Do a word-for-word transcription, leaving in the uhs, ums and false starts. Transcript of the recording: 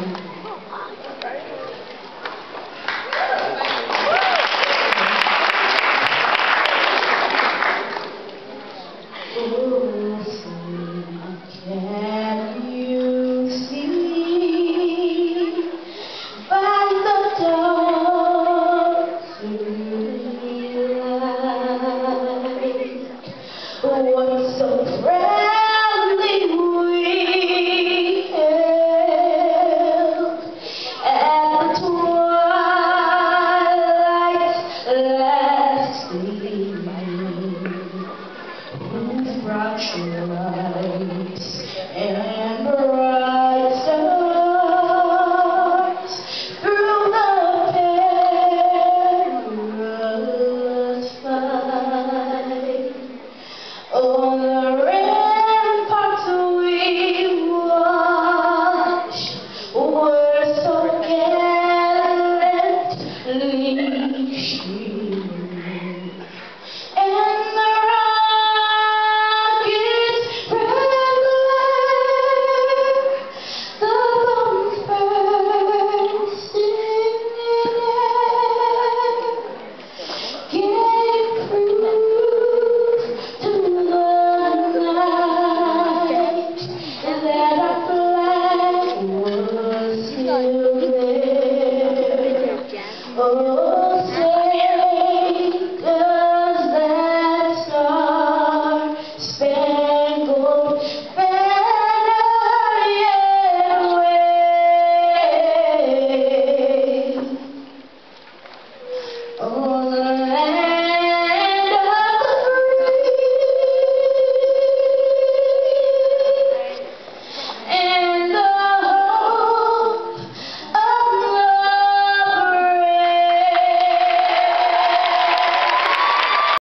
Once so proudly we hailed at the twilight's last gleaming, whose broad lights and bright stars through the perilous fight. On the ramparts we watched were so gallantly streaming, and the rockets red glare, the bombs bursting in air, gave proof to that our flag was still there. Oh.